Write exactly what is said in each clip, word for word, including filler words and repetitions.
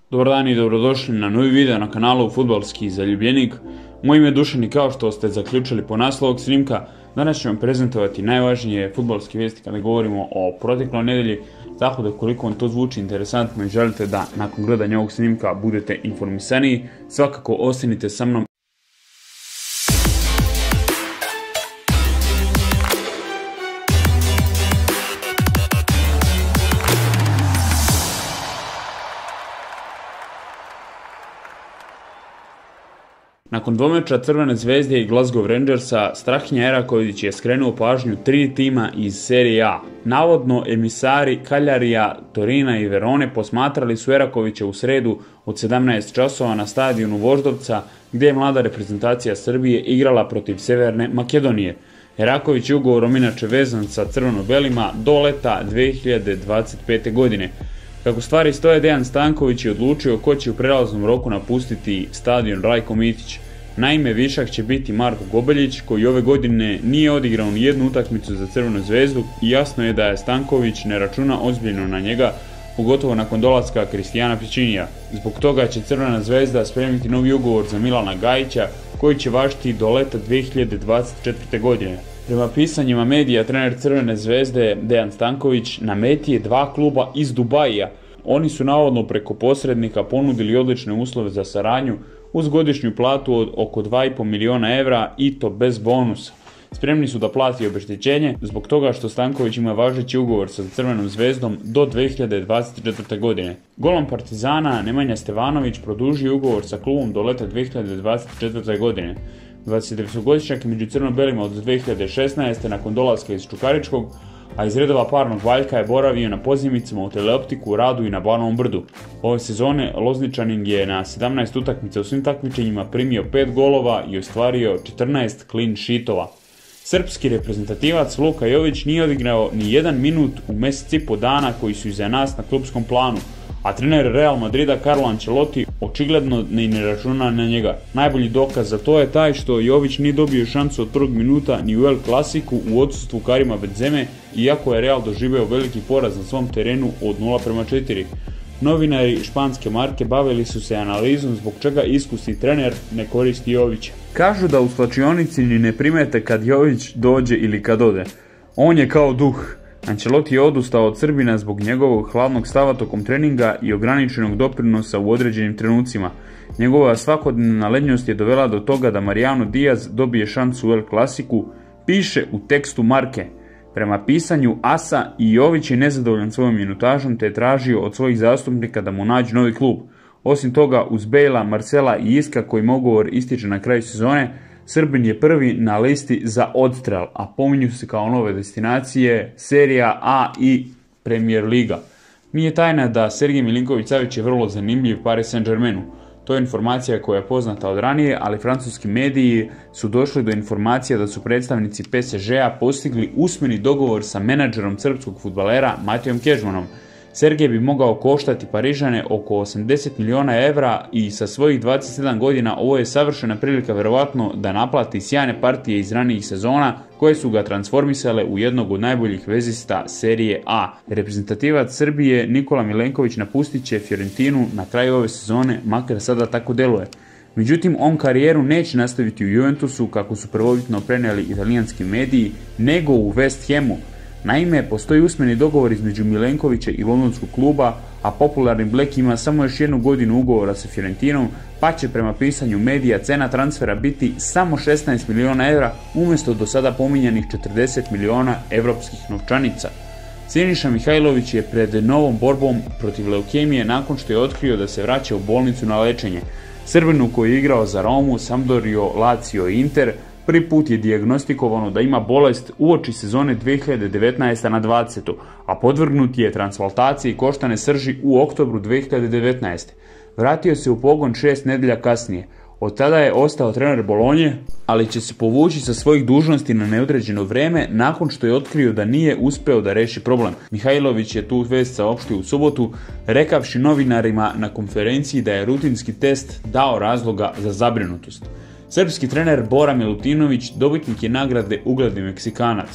Dobar dan i dobrodošli na novi video na kanalu Fudbalski zaljubljenik. Moje ime je Dušan i kao što ste zaključili po naslovu ovog snimka, danas ću vam prezentovati najvažnije fudbalske vijesti kada govorimo o protekloj nedelji, tako da koliko vam to zvuči interesantno i želite da nakon gledanja ovog snimka budete informisaniji, svakako ostanite sa mnom. Nakon dvomeča Crvene zvezde i Glasgow Rangersa, Strahinja Eraković je skrenuo pažnju tri tima iz serije A. Navodno, emisari Kaljarija, Torina i Verone posmatrali su Erakovića u sredu od sedamnaest časova na stadionu Voždovca, gdje je mlada reprezentacija Srbije igrala protiv Severne Makedonije. Eraković je ugovorom inače vezan sa crveno-belima do leta dve hiljade dvadeset pete. godine. Kako stvari stoje, Dejan Stanković je odlučio ko će u prelaznom roku napustiti stadion Rajko Mitić. Naime, višak će biti Marko Gobeljić, koji ove godine nije odigrao ni jednu utakmicu za Crvenu zvezdu i jasno je da je Stanković ne računa ozbiljno na njega, pogotovo nakon dolaska Kristijana Pičinija. Zbog toga će Crvena zvezda spremiti novi ugovor za Milana Gajića, koji će važiti do leta dve hiljade dvadeset četvrte. godine. Prema pisanjima medija, trener Crvene zvezde Dejan Stanković na meti je dva kluba iz Dubaija. Oni su navodno preko posrednika ponudili odlične uslove za saradnju uz godišnju platu od oko dva i po miliona evra i to bez bonusa. Spremni su da plati obeštećenje zbog toga što Stanković ima važeći ugovor sa Crvenom zvezdom do dve hiljade dvadeset četvrte. godine. Golom Partizana Nemanja Stevanović produžio ugovor sa klubom do leta dve hiljade dvadeset četvrte. godine. dvadesetdevetogodišnjak je među crno-belima od dve hiljade šesnaeste. nakon dolaska iz Čukaričkog, a iz redova parnog valjka je boravio na pozimicama u Teleoptiku, Radu i na Banovom brdu. Ove sezone Lozničanin je na sedamnaest utakmica u svim takmičenjima primio pet golova i ostvario četrnaest clean sheetova. Srpski reprezentativac Luka Jović nije odigrao ni jedan minut u mjesec i po dana koji su iza nas na klubskom planu, a trener Real Madrida Carlo Ancelotti očigledno ne, ne računa na njega. Najbolji dokaz za to je taj što Jović nije dobio šansu od prvog minuta ni u El Clasiku u odsustvu Karima Benzeme, iako je Real doživeo veliki poraz na svom terenu od nula prema četiri. Novinari španske marke bavili su se analizom zbog čega iskusni trener ne koristi Jovića. Kažu da u slačionici ni ne primete kad Jović dođe ili kad ode. On je kao duh. Ancelotti je odustao od Srbina zbog njegovog hladnog stava tokom treninga i ograničenog doprinosa u određenim trenucima. Njegova svakodnevna lenjost je dovela do toga da Mariano Diaz dobije šansu u El Clasiku, piše u tekstu Marke. Prema pisanju Asa, i Jović je nezadovoljan svojom minutažom te je tražio od svojih zastupnika da mu nađu novi klub. Osim toga, uz Bejla, Marcela i Iska, kojim ugovor ističe na kraju sezone, Srbin je prvi na listi za odstrel, a pominju se kao nove destinacije Serija A i Premier Liga. Nije tajna da Sergej Milinković-Savić je vrlo zanimljiv Paris Saint-Germainu. To je informacija koja je poznata od ranije, ali francuski mediji su došli do informacija da su predstavnici P S G-a postigli usmeni dogovor sa menadžerom srpskog fudbalera Matijom Kežmanom. Sergej bi mogao koštati Parižane oko osamdeset miliona evra i sa svojih dvadeset sedam godina ovo je savršena prilika verovatno da naplati sjajne partije iz ranijih sezona koje su ga transformisale u jednog od najboljih vezista serije A. Reprezentativac Srbije Nikola Milenković napustit će Fiorentinu na kraju ove sezone, makar sada tako deluje. Međutim, on karijeru neće nastaviti u Juventusu kako su prvobitno prenijeli italijanski mediji, nego u West Hamu. Naime, postoji usmeni dogovor između Milenkovića i londonskog kluba, a popularni Black ima samo još jednu godinu ugovora sa Fiorentinom, pa će prema pisanju medija cena transfera biti samo šesnaest miliona evra umjesto do sada pominjanih četrdeset miliona evropskih novčanica. Siniša Mihajlović je pred novom borbom protiv leukemije nakon što je otkrio da se vraća u bolnicu na lečenje. Srbinu koji je igrao za Romu, Sampdorio, Lazio i Inter, prvi put je dijagnostikovano da ima bolest uoči sezone dve hiljade devetnaeste na dvadesete. a podvrgnut je transplantaciji koštane srži u oktobru dve hiljade devetnaeste. Vratio se u pogon šest nedelja kasnije. Od tada je ostao trener Bolonje, ali će se povući sa svojih dužnosti na neodređeno vreme nakon što je otkrio da nije uspeo da reši problem. Mihajlović je tu vest saopštio u subotu, rekavši novinarima na konferenciji da je rutinski test dao razloga za zabrinutost. Srpski trener Bora Milutinović dobitnik je nagrade Ugledni Meksikanac.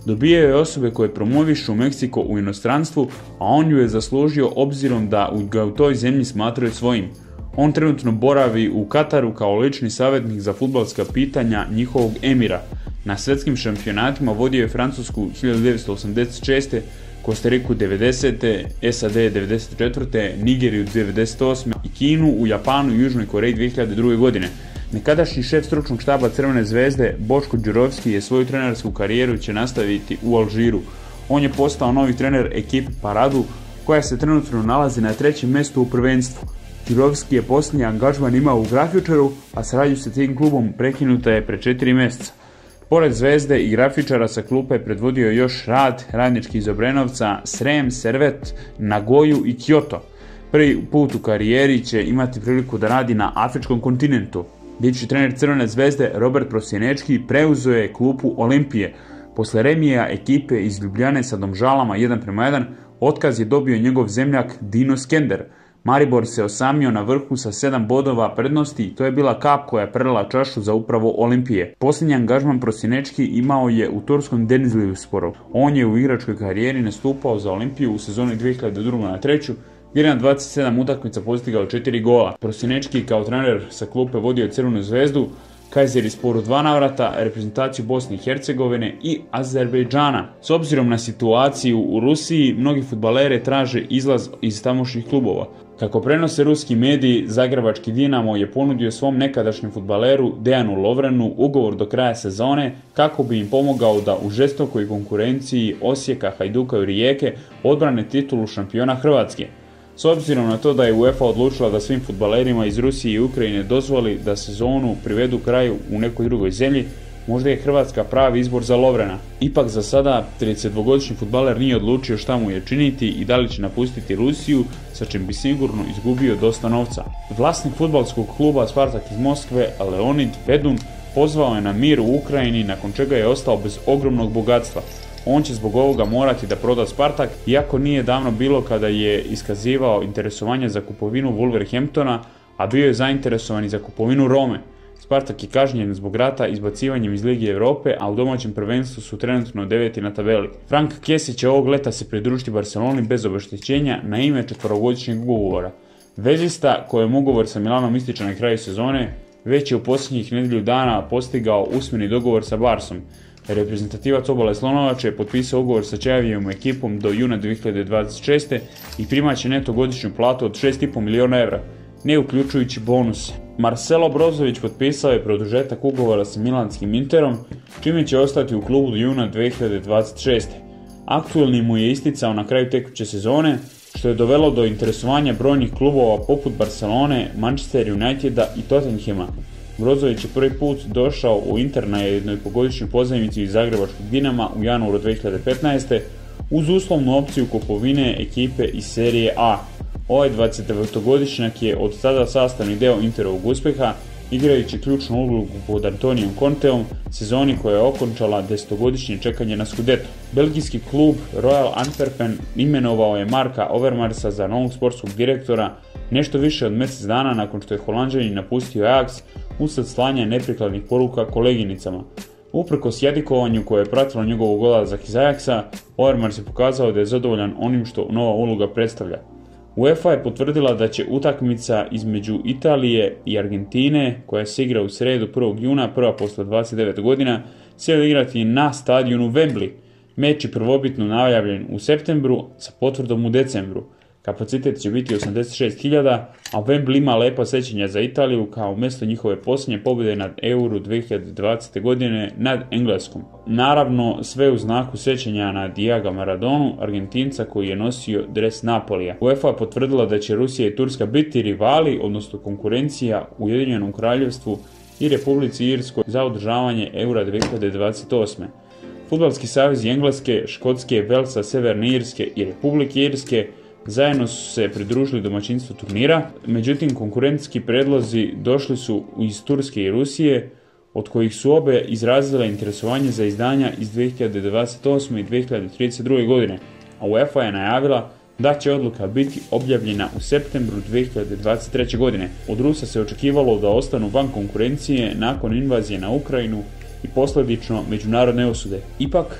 Dobijao je osobe koje promovišu Meksiko u inostranstvu, a on ju je zaslužio obzirom da ga u toj zemlji smatraju svojim. On trenutno boravi u Kataru kao lični savjetnik za fudbalska pitanja njihovog emira. Na svjetskim šampionatima vodio je Francusku hiljadu devetsto osamdeset šeste, Kostariku devedesete, S A D devedeset četvrte, Nigeriju devedeset osme i Kinu u Japanu i Južnoj Koreji dvije hiljade druge. godine. Nekadašnji šef stručnog štaba Crvene zvezde Boško Đurovski je svoju trenersku karijeru će nastaviti u Alžiru. On je postao novi trener ekipe Paradu koja se trenutno nalazi na trećem mjestu u prvenstvu. Đurovski je posljednji angažman imao u Grafičaru, a saradnja sa tim klubom prekinuta je pre četiri mjeseca. Pored Zvezde i Grafičara sa klupe predvodio još Rad, Radnički iz Obrenovca, Srem, Servet, Nagoju i Kyoto. Prvi put u karijeri će imati priliku da radi na afričkom kontinentu. Bivši trener Crvene zvezde Robert Prosjenečki preuzeo je klupu Olimpije. Posle remija ekipe iz Ljubljane sa Domžalama jedan prema jedan, otkaz je dobio njegov zemljak Dino Skender. Maribor se osamio na vrhu sa sedam bodova prednosti i to je bila kap koja je prelila čašu za upravo Olimpije. Posljednji angažman Prosjenečki imao je u turskom Denizlisporu. On je u igračkoj karijeri nastupao za Olimpiju u sezoni dvije hiljade druge na treću, gdje je na dvadeset sedam utakmica postigao četiri gola. Prosjenečki kao trener sa klupe vodio Crvenu zvezdu, Kayserisporu dva navrata, reprezentaciju Bosne i Hercegovine i Azerbejdžana. S obzirom na situaciju u Rusiji, mnogi fudbalere traže izlaz iz tamošnjih klubova. Kako prenose ruski mediji, zagrebački Dinamo je ponudio svom nekadašnjem fudbaleru Dejanu Lovrenu ugovor do kraja sezone kako bi im pomogao da u žestokoj konkurenciji Osijeka, Hajduka i Rijeke odbrane titulu šampiona Hrvatske. S obzirom na to da je UEFA odlučila da svim fudbalerima iz Rusije i Ukrajine dozvoli da sezonu privedu kraju u nekoj drugoj zemlji, možda je Hrvatska pravi izbor za Lovrena. Ipak za sada tridesetdvogodišnji fudbaler nije odlučio šta mu je činiti i da li će napustiti Rusiju, sa čim bi sigurno izgubio dosta novca. Vlasnik fudbalskog kluba Spartak iz Moskve, Leonid Fedun, pozvao je na mir u Ukrajini, nakon čega je ostao bez ogromnog bogatstva. On će zbog ovoga morati da proda Spartak, iako nije davno bilo kada je iskazivao interesovanje za kupovinu Wolverhamptona, a bio je zainteresovan i za kupovinu Rome. Spartak je kažnjen zbog rata izbacivanjem iz Lige Europe, a u domaćem prvenstvu su trenutno deveti na tabeli. Frank Kessie će ovog leta se pridružiti Barceloni bez obeštećenja na ime četverogodišnjeg ugovora. Vezista, kojem ugovor sa Milanom ističe na kraju sezone, već je u posljednjih nedjelju dana postigao usmeni dogovor sa Barsom. Reprezentativac Obale Slonovače je potpisao ugovor sa Čavijevom ekipom do juna dvije hiljade dvadeset šeste i primaće neto godišnju platu od šest i pol miliona evra, ne uključujući bonuse. Marcelo Brozović potpisao je produžetak ugovora sa milanskim Interom, čime će ostati u klubu do juna dvije hiljade dvadeset šeste. Aktuelni mu je isticao na kraju tekuće sezone, što je dovelo do interesovanja brojnih klubova poput Barcelone, Manchester Uniteda i Tottenhama. Brozović je prvi put došao u Inter na jednoj pogodišnju pozajmicu iz zagrebačkog Dinama u januaru dvije hiljade petnaeste. uz uslovnu opciju kupovine ekipe iz serije A. Ovaj dvadesetdevetogodišnjak je od tada sastavni deo Interovog uspjeha, igrajući ključnu ulogu pod Antonijom Conteom, sezoni koja je okončala desetogodišnje čekanje na Scudetto. Belgijski klub Royal Antwerpen imenovao je Marka Overmarsa za novog sportskog direktora nešto više od mjesec dana nakon što je Holanđanin napustio Ajax usled slanja neprikladnih poruka koleginicama. Uprkos jadikovanju koje je pratilo njegovog odlazak iz Ajaxa, Overmars je pokazao da je zadovoljan onim što nova uloga predstavlja. UEFA je potvrdila da će utakmica između Italije i Argentine, koja se igra u srijedu prvog juna, prva posle dvadeset devet godina, se igrati na stadionu Wembley. Meč je prvobitno najavljen u septembru sa potvrdom u decembru. Kapacitet će biti osamdeset šest hiljada, a Wembley ima lepa sećanja za Italiju kao mjesto njihove posljednje pobjede nad Euro dvije hiljade dvadesete. godine nad Engleskom. Naravno, sve u znaku sećanja na Diego Maradonu, Argentinca koji je nosio dres Napolija. UEFA je potvrdila da će Rusija i Turska biti rivali, odnosno konkurencija Ujedinjenom Kraljevstvu i Republici Irskoj za održavanje Eura dvije hiljade dvadeset osme. Fudbalski savezi Engleske, Škotske, Velsa, Severne Irske i Republike Irske zajedno su se pridružili domaćinstvu turnira, međutim konkurentski predlozi došli su iz Turske i Rusije, od kojih su obe izrazile interesovanje za izdanja iz dvije hiljade dvadeset osme i dvije hiljade trideset druge. godine, a UEFA je najavila da će odluka biti objavljena u septembru dvije hiljade dvadeset treće. godine. Od Rusa se očekivalo da ostanu van konkurencije nakon invazije na Ukrajinu i posljedično međunarodne osude. Ipak,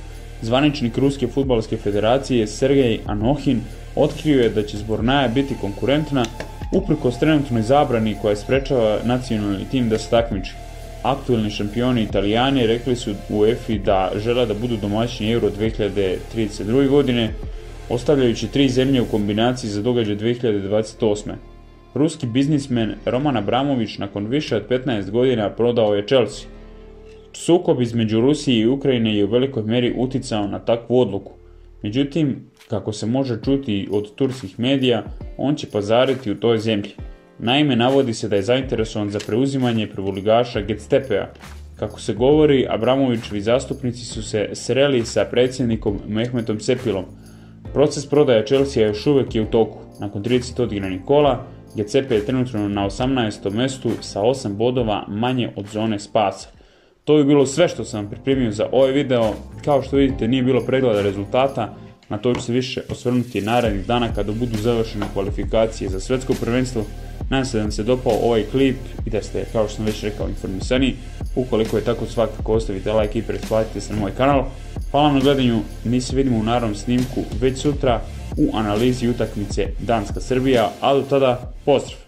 Zvaničnik Ruske fudbalske federacije Sergej Anohin otkrio je da će Zbornaja biti konkurentna uprkos trenutnoj zabrani koja sprečava nacionalni tim da se takmiči. Aktuelni šampioni Italijani rekli su UEFA da žele da budu domaćini Euro dve hiljade trideset druge. godine, ostavljajući tri zemlje u kombinaciji za događaj dve hiljade dvadeset osme. Ruski biznismen Roman Abramović nakon više od petnaest godina prodao je Chelsea. Sukob između Rusije i Ukrajine je u velikoj meri uticao na takvu odluku. Međutim, kako se može čuti od turskih medija, on će pazariti u toj zemlji. Naime, navodi se da je zainteresovan za preuzimanje prvoligaša Getsepea. Kako se govori, Abramovićevi zastupnici su se sreli sa predsjednikom Mehmetom Sepilom. Proces prodaje Chelsea još uvijek je u toku. Nakon trideset odigranih kola, Getsepe je trenutno na osamnaestom mestu sa osam bodova manje od zone spasa. To je bilo sve što sam pripremio za ovaj video. Kao što vidite, nije bilo pregleda rezultata, na to ću se više osvrnuti narednih dana kada budu završene kvalifikacije za svjetsko prvenstvo. Nadam se da vam se dopao ovaj klip i da ste, kao što sam već rekao, informisani. Ukoliko je tako, svakako ostavite like i pretplatite se na moj kanal. Hvala na gledanju, mi se vidimo u narednom snimku već sutra u analizi utakmice Danska-Srbija, a do tada pozdrav!